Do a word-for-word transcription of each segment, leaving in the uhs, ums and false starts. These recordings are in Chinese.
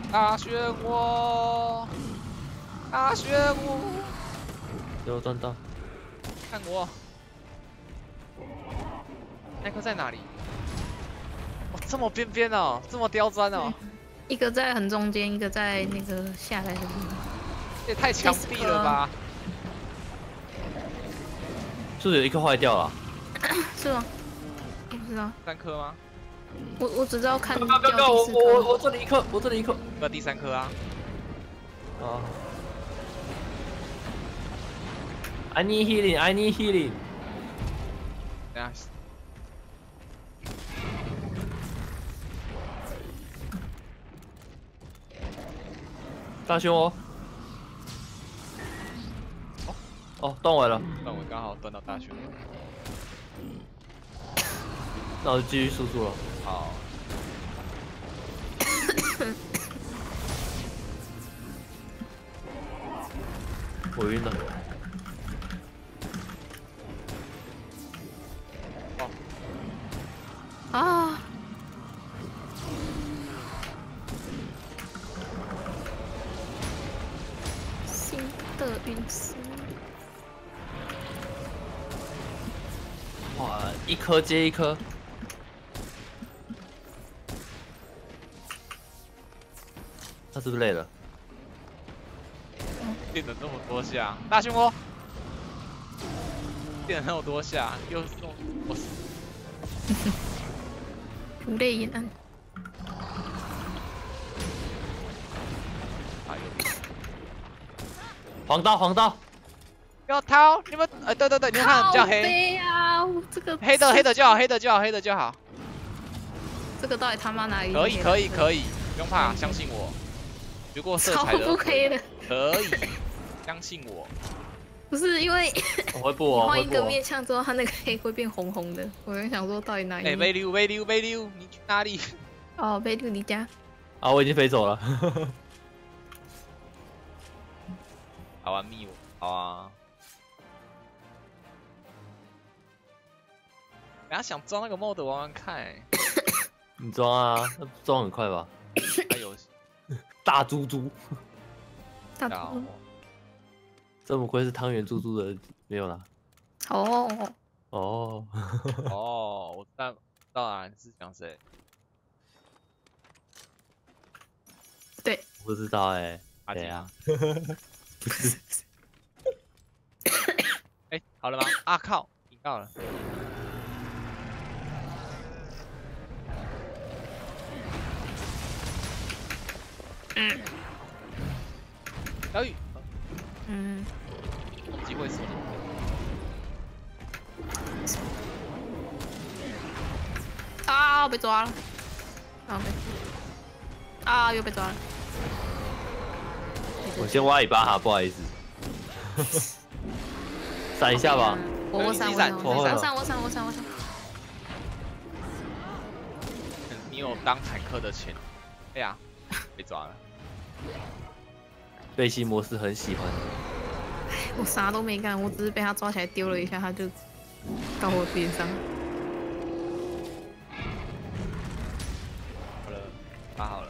大漩涡，大漩涡， 有赚到。 看我，那颗在哪里？哦，这么边边哦，这么刁钻哦， 一个在很中间，一个在那个下来的地方。 这也太强逼了吧！ 是不是有一颗坏掉了？ 是吗？我不知道。 三颗吗？ 我我只知道看不要不要！ 掉我第四颗。 我我这里一颗，我这里一颗。 那第三颗啊。 啊。I need healing, I need healing。 等下。 大漩涡。哦哦，断尾了。 断尾刚好断到大漩涡。 那我就继续输出了。 好。 我晕了。 哦。 啊！新的陨石。 哇，一颗接一颗。他是不是累了？ 电了那么多下，大漩涡，电了那么多下，又送我死。 不累也难。 哎呦！ 黄刀，黄刀！ 要逃！你们，哎，对对对，你们看比较黑。 对呀，这个黑的黑的就好，黑的就好，黑的就好。 这个到底他妈哪里？ 可以可以可以，不用怕，相信我。学过色彩的。 超不黑的。 可以，相信我。 不是因为我会不哦， 换一个面相之后，它那个黑会变红红的。我在想说，到底哪一？ 哎，微溜微溜微溜，你去哪里？ 哦，微溜你家。 啊，我已经飞走了。 好啊，密我，好啊。等下想装那个 mod 玩玩看、欸。 你装啊，装很快吧？ 还有大猪猪。 大猪。 这么亏是汤圆猪猪的没有啦。 哦。 哦。 哦，我知道，知道啊，你是讲谁？ 对。 不知道哎、欸。 阿杰啊。不是。 哎、欸，好了吗？啊靠，赢到了。 嗯。 小雨。 嗯。 有机会死了。 啊！被抓了。啊被。啊！又被抓了。 我先挖尾巴哈，不好意思。闪一下吧。 我我闪我闪我闪我闪我闪我闪我闪。 你有当坦克的钱。哎呀，被抓了。 背心模式很喜欢。 我啥都没干，我只是被他抓起来丢了一下，他就到我边上。 好了，打好了。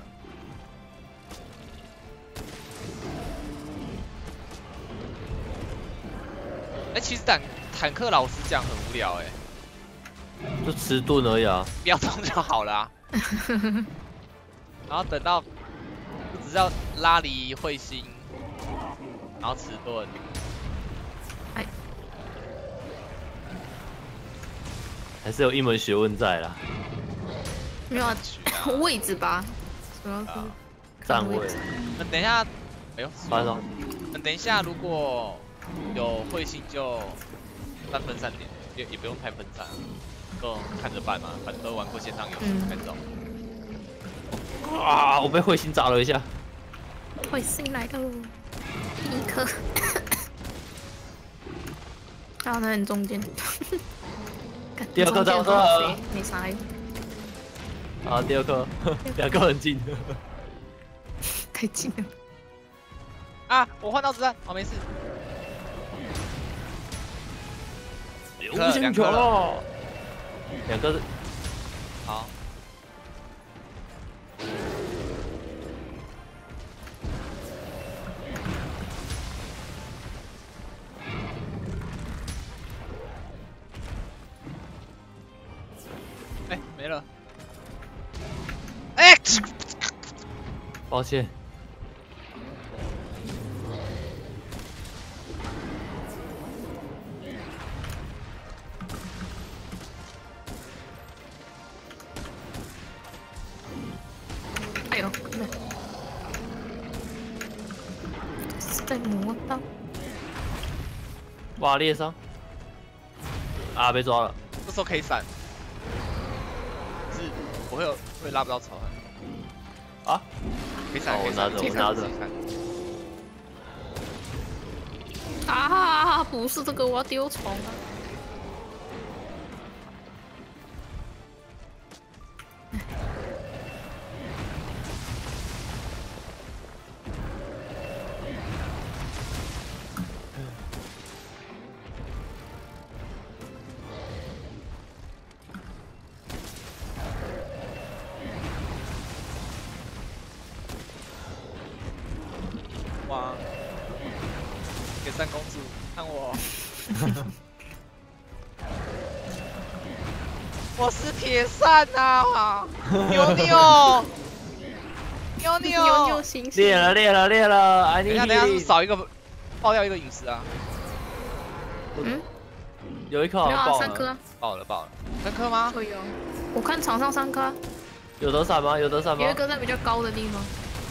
哎、欸，其实坦坦克老实讲很无聊哎、 欸，就迟钝而已啊， 不要动就好了、啊。然后等到只要拉离彗星，然后迟钝。 哎， 还是有一门学问在啦。 没有啊，位置吧，主要是站位。 那等一下，哎呦， 翻了。 那等一下如果有彗星就三分散点，也也不用太分散，就看着办嘛，反正都玩过线上游戏，看走。 啊！我被彗星砸了一下。 彗星来喽，一颗。到那很中间。 第二颗在我这。 没啥。 啊，第二颗，两个很近。 太近了。 啊！我换到子弹，哦，没事。 流星球了。两个。 好。 了。哎、欸， 抱歉。 哎呦，没，是在磨刀。 哇，裂伤！啊，被抓了。 这时候可以闪，是我会有会拉不到仇恨。 啊？ 可以闪， 哦， 可以闪， 我拿着，我拿着。 啊，不是这个，我要丢虫啊！ 哇！铁扇公主，看我！我是铁扇啊！牛牛，牛牛， 牛牛星星。 裂了，裂了，裂了！哎， 等一下，等一下，是少一个，爆掉一个陨石啊！ 嗯， 有一颗好像爆了。 三颗。 爆了，爆了，三颗吗？ 会有。我看场上三颗。 有得闪吗？有得闪吗？ 有一个在比较高的地方。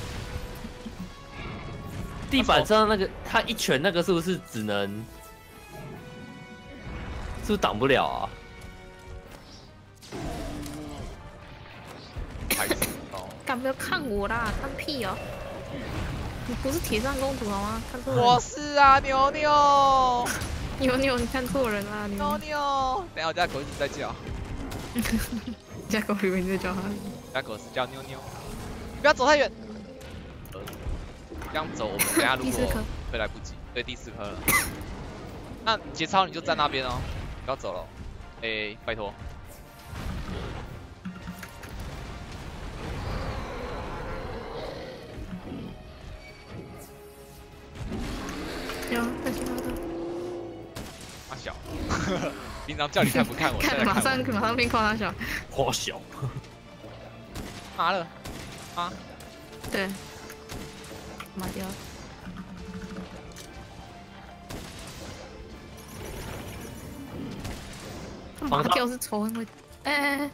地板上那个，他一拳那个是不是只能，是不是挡不了啊？ 敢不要看我啦，看屁哦！你不是铁扇公主好吗？看错人。 我是啊，牛牛。 牛牛，你看错人啦， 牛牛。等下我家狗一直在叫。 家狗以为你在叫它。 家狗是叫妞妞。你不要走太远。这样走，我们等下如果会来不及。对，第四颗了。那节操你就站那边哦，不要走了。哎、欸，拜托。 有，在其他的。 阿小，平常叫你看不看我？ 看，马上马上变夸他小。 夸小。 麻了，啊？ 对。麻掉。麻掉是仇恨会，哎哎哎！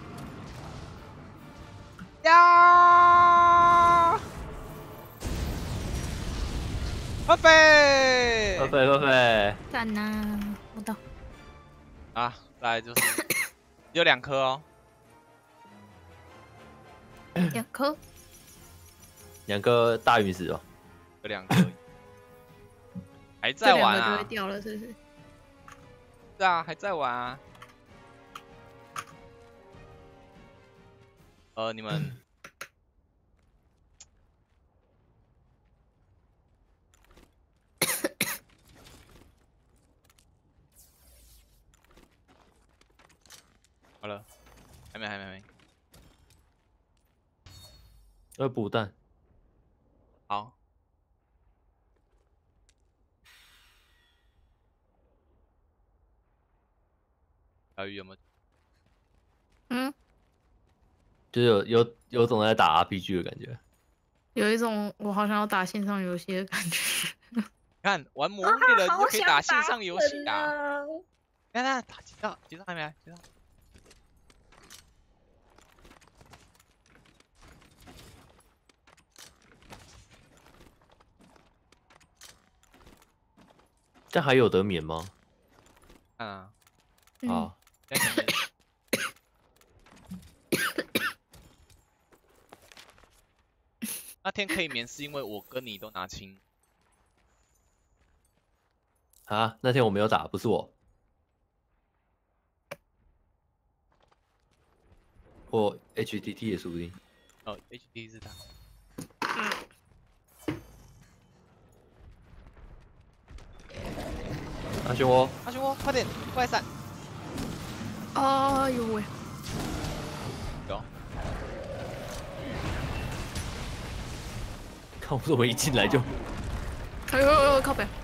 呀！perfect， perfect perfect。 赞呐！我到。 啊，再来就是有两颗哦。 两颗。 两个大陨石哦， 有两颗，还在玩啊？ 就会掉了，是不是？ 是啊，还在玩啊。呃，你们好了，还没，还没，还没。 要补弹。 好。小雨有没有？ 嗯， 就是有有有种在打 R P G 的感觉， 有一种我好想要打线上游戏的感觉。 看玩魔猎人就可以打线上游戏啊！看看打几道，几道还没来？几道？ 这还有得免吗？ 看啊， 啊， 那天可以免是因为我跟你都拿清。 啊，那天我没有打，不是我。或 H T T 也说不定。 哦 ，H T 是他。 阿漩涡， 阿漩涡，快点，过来闪！ 哎呦喂！ 有。 看我怎么一进来就…… 哎呦呦呦，靠北！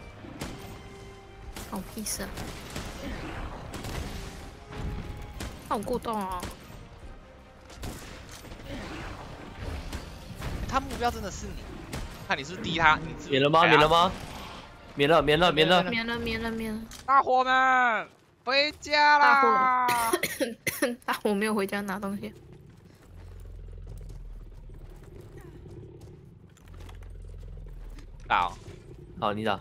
好屁事啊！ 好过动啊！ 他目标真的是你，看你是不是滴他，你是免了吗？免了吗？免了，免了，免了， 免了，免了，免了！ 大伙们回家啦！ 大伙，大伙没有回家拿东西。 打、哦， 好，你打。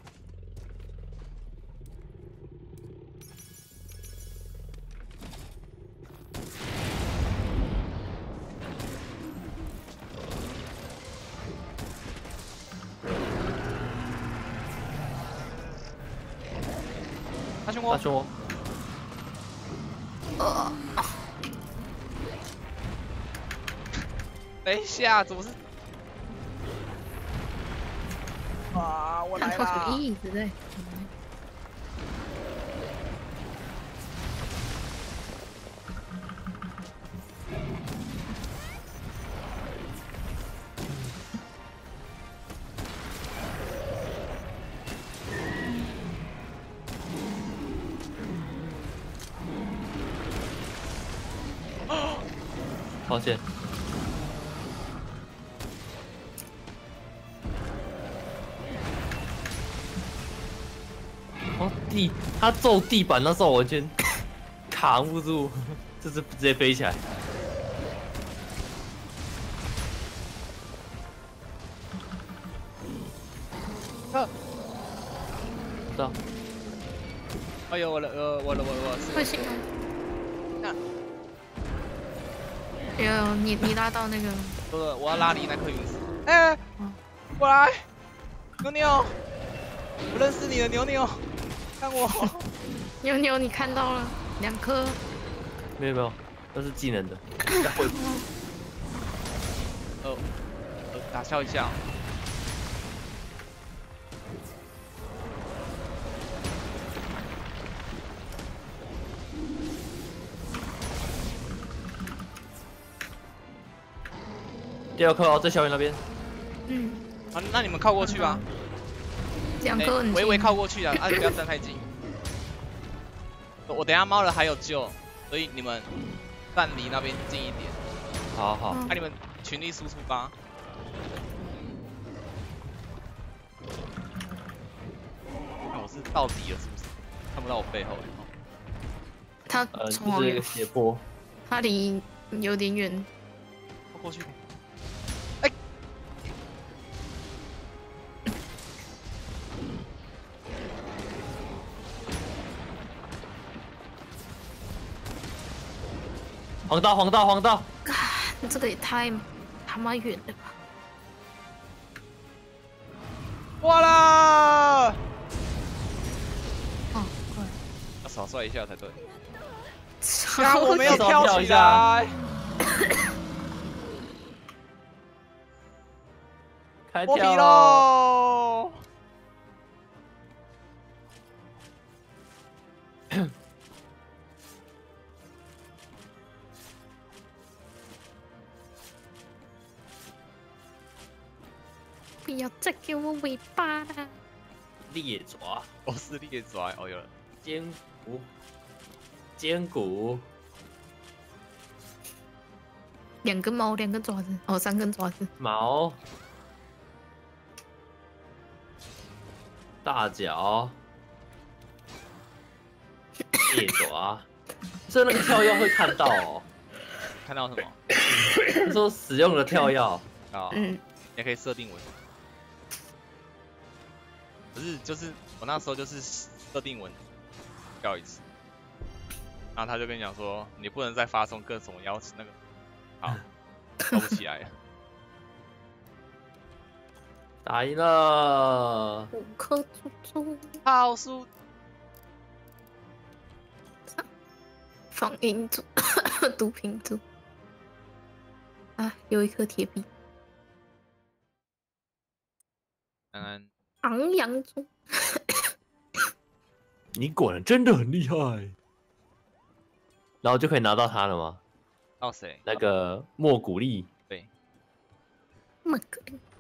大熊我， 大熊我。 呃， 等一下，怎么是？啊，我来看到什么啦！ 意思在？ 抱歉。哦，地，他揍地板那时候我完全扛不住，就是直接飞起来。 啊！ 知道。 哎呦，我的，呃，我的，我的，我的， 不行啊！ 那， 有你，你拉到那个， 不是，我要拉离那颗陨石。哎、欸，过来，牛牛，我认识你的牛牛，看我。 妞妞，你看到了两颗？ 没有没有，那是技能的。 呃，呃，打消一下。 第二颗哦，在小雨那边。 嗯。 啊，那你们靠过去吧。 两颗很近。 微微靠过去啊，啊，不要站太近。我等下猫人还有救，所以你们站离那边近一点。 好好。 那、啊、你们群力输出吧。看我是到底了是不是？看不到我背后。 他呃， 从就是一个斜坡。 他离有点远。 靠过去。哎、欸。 黄道，黄道，黄道！ 你这个也太他妈远了吧！ 过了！ 哦，过来。 要少摔一下才对。 啊， 我没有跳起来。 开脱皮跳喽！ 不要再给我尾巴了！ 猎爪， 我是猎爪，哦有了。 尖骨，尖骨， 两根毛，两根爪子，哦，三根爪子。 毛，大脚，猎爪，这那个跳跃会看到哦。 看到什么？ 他说使用了跳跃。 啊， 嗯， 也可以设定文。不是，就是我那时候就是设定文跳一次，然后他就跟你讲说，你不能再发送各种邀请那个，好，收不起来了。 打赢了， 五颗珠珠， 好输。 放银珠，毒品珠。啊，有一颗铁币。 安安。 昂扬珠。 你果然真的很厉害。然后就可以拿到它了吗？ 到谁？ 那个莫古力。 对。 莫古力。